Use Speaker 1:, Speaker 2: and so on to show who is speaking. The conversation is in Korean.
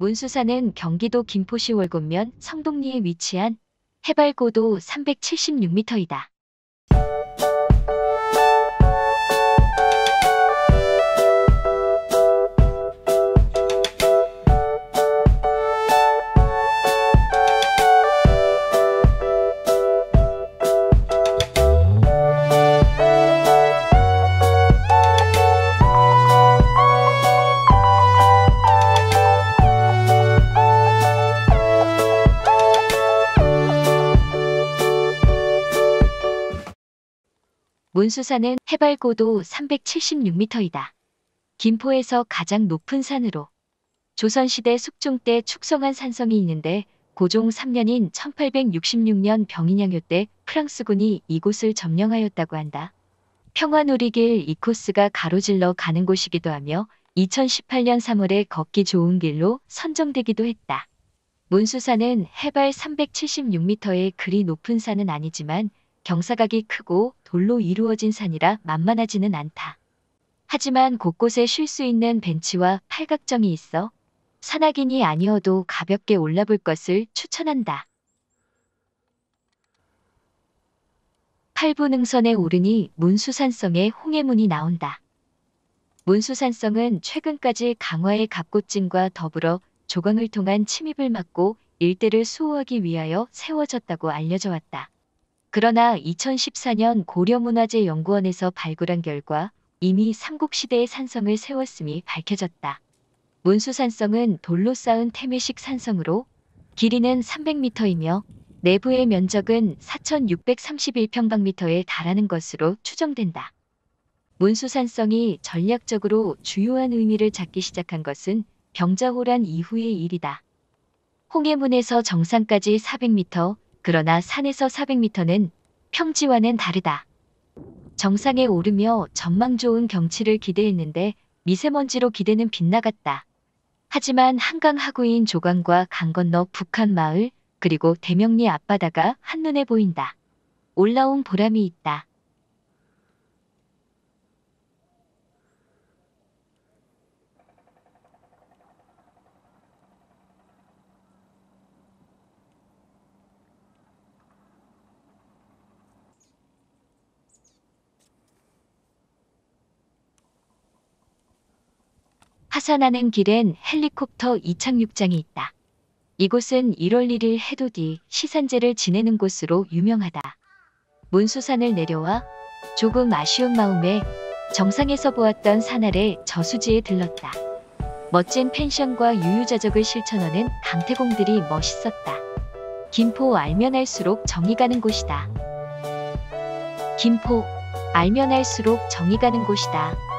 Speaker 1: 문수산은 경기도 김포시 월곶면 성동리에 위치한 해발 고도 376m이다. 문수산은 해발 고도 376m이다. 김포에서 가장 높은 산으로 조선시대 숙종 때 축성한 산성이 있는데 고종 3년인 1866년 병인양요 때 프랑스군이 이곳을 점령하였다고 한다. 평화누리길 이 코스가 가로질러 가는 곳이기도 하며 2018년 3월에 걷기 좋은 길로 선정되기도 했다. 문수산은 해발 376m의 그리 높은 산은 아니지만 경사각이 크고 돌로 이루어진 산이라 만만하지는 않다. 하지만 곳곳에 쉴 수 있는 벤치와 팔각정이 있어 산악인이 아니어도 가볍게 올라볼 것을 추천한다. 8부 능선에 오르니 문수산성의 홍해문이 나온다. 문수산성은 최근까지 강화의 갑곶진과 더불어 조강을 통한 침입을 막고 일대를 수호하기 위하여 세워졌다고 알려져 왔다. 그러나 2014년 고려문화재연구원에서 발굴한 결과 이미 삼국시대의 산성을 세웠음이 밝혀졌다. 문수산성은 돌로 쌓은 태매식 산성으로 길이는 300m이며 내부의 면적은 4,631평방미터에 달하는 것으로 추정된다. 문수산성이 전략적으로 주요한 의미를 갖기 시작한 것은 병자호란 이후의 일이다. 홍해문에서 정상까지 400m, 그러나 산에서 400m는 평지와는 다르다. 정상에 오르며 전망 좋은 경치를 기대했는데 미세먼지로 기대는 빗나갔다. 하지만 한강 하구인 조강과 강 건너 북한 마을 그리고 대명리 앞바다가 한눈에 보인다. 올라온 보람이 있다. 하산하는 길엔 헬리콥터 이착륙장이 있다. 이곳은 1월 1일 해돋이 뒤 시산제를 지내는 곳으로 유명하다. 문수산을 내려와 조금 아쉬운 마음에 정상에서 보았던 산 아래 저수지에 들렀다. 멋진 펜션과 유유자적을 실천하는 강태공들이 멋있었다. 김포 알면 알수록 정이 가는 곳이다. 김포 알면 알수록 정이 가는 곳이다.